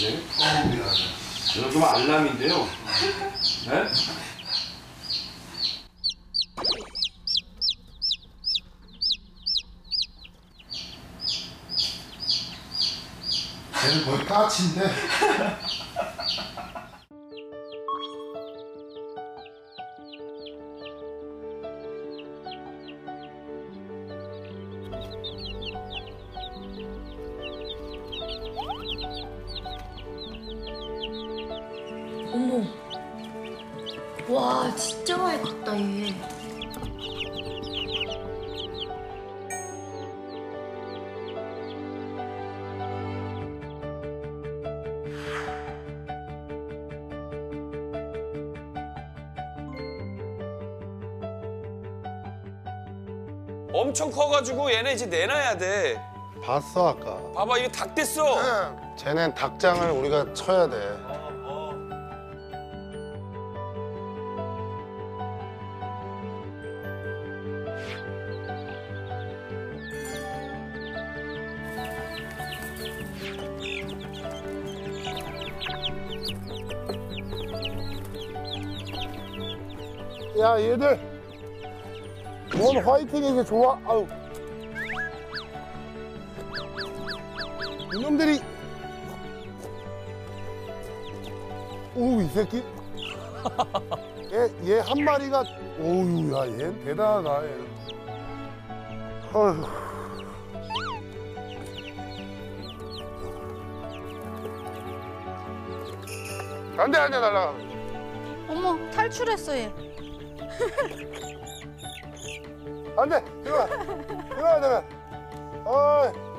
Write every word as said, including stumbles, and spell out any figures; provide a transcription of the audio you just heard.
아세요? 어, 예, 알아요. 여기 알람인데요. 네? 쟤는 거의 까치인데. 어머. 와, 진짜 많이 컸다, 얘. 엄청 커가지고 얘네 이제 내놔야 돼. 봤어 아까. 봐봐, 이거 닭 됐어. 쟤넨 닭장을 우리가 쳐야 돼. 야 얘들 원 화이팅 이게 좋아. 아유 이놈들이. 오우 이 새끼 얘 얘 한 마리가 오우 야 얘 대단하다 얘. 어휴. 안돼 안돼 날라가. 어머, 탈출했어, 얘. 안돼 들어가 들어가 들어가. 어이.